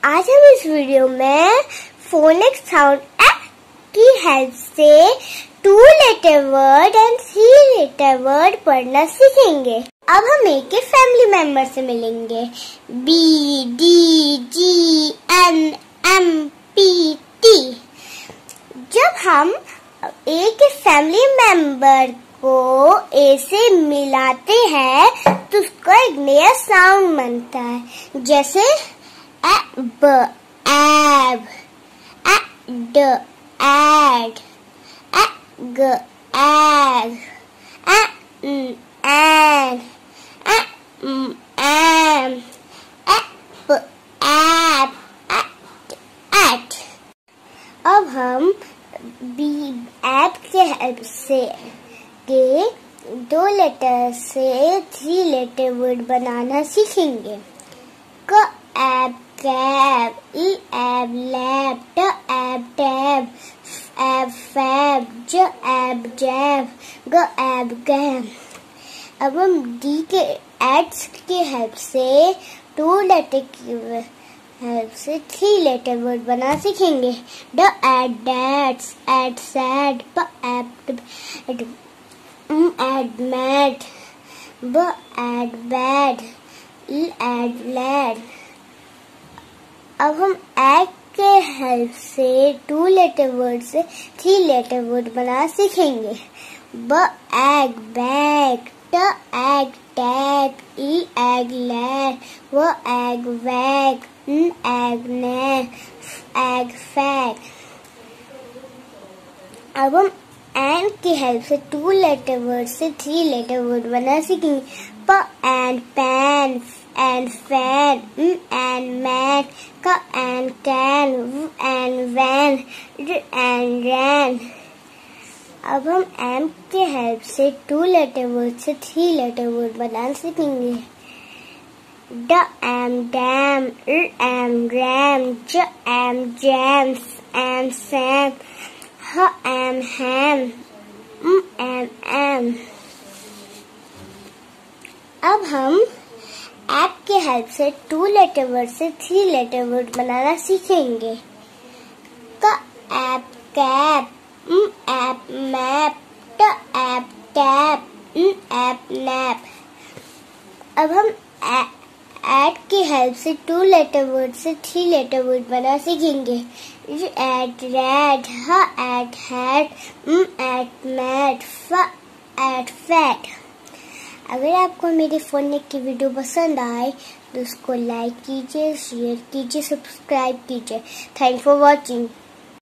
आज हम इस वीडियो में फोनिक्स साउंड ऐप की हेल्प से 2 letter word and 3 letter word पढ़ना सीखेंगे। अब हम एक के फैमिली मेंबर से मिलेंगे। BDGNMPT। जब हम ए के फैमिली मेंबर को ए से मिलाते हैं तो उसका एक नया साउंड बनता है, जैसे ab, ab, ad, ad, ag, ag, an, an, am, ap, ap, at. अब हम ऐप के हेल्प से के 2 लेटर से 3 लेटर वर्ड बनाना सीखेंगे। क ऐब, कैब, ई ऐब, लैब, ट ऐब, टैब, ऐब, फैब, ज ऐब, जैब, ग ऐब, गैब। अब हम डी के एड्स की हेल्प से 2 लेटर की हेल्प से 3 लेटर वर्ड बना सीखेंगे। ड add, that's, add, sad, p ab, ad, mad, b ad, bad, l ad, lad. अब हम ऐड के हेल्प से 2 लेटर वर्ड से 3 लेटर वर्ड बना सीखेंगे। B ag, bag, t ag, tag, e ag, lag, w ag, wag, n egg, nag, egg, fag. अब हम and की हेल्प से 2 लेटर वर्ड से 3 लेटर वर्ड बना सीखेंगे। P an pan, an fan, an man, k an can, w an van, r an ran. अब हम M के हेल्प से 2 लेटर वर्ड से 3 लेटर वर्ड बनाना सीखेंगे। D am, dam, r am, ram, j am, jam, am, Sam, h am, ham, am, am. अब हम app के हेल्प से 2 लेटर वर्ड से 3 लेटर वर्ड बनाना सीखेंगे। K ap, cap, ap, map, t ap, tap, ap, nap. अब हम add की हेल्प से 2 लेटर वर्ड से 3 लेटर वर्ड बना सीखेंगे। At, rat, h at, hat, at, mat, f at, fat. अगर आपको मेरे फोनिक की वीडियो पसंद आए तो उसको लाइक कीजिए, शेयर कीजिए, सब्सक्राइब कीजिए। Thank for watching.